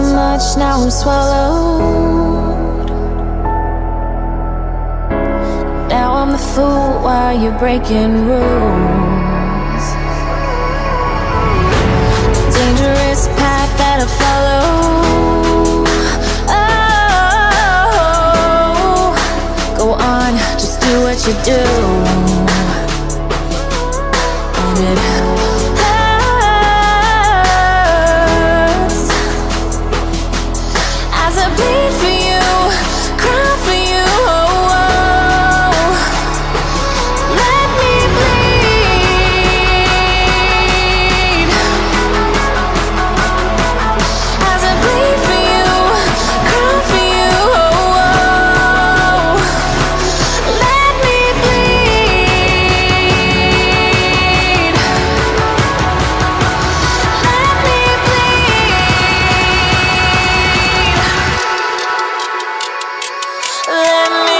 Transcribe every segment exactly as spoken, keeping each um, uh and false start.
much, now I'm swallowed. Now I'm the fool while you're breaking rules. Dangerous path that I follow. Oh, go on, just do what you do. And it hurts as I bleed for you, cry for you. Oh, oh. Let me bleed as I bleed for you, cry for you. Oh, oh. Let me bleed. Let me bleed. Let me.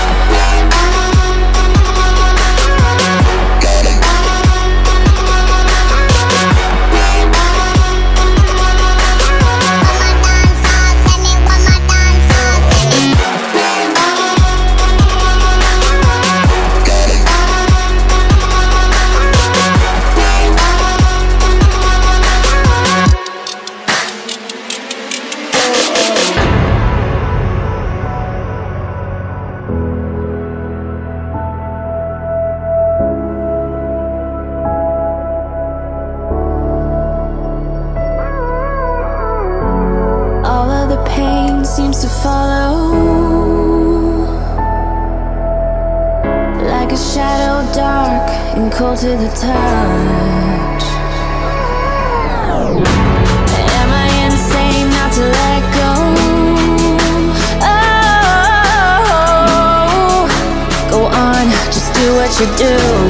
All of the pain seems to follow, like a shadow dark and cold to the touch. Am I insane not to let go? Oh, go on, just do what you do.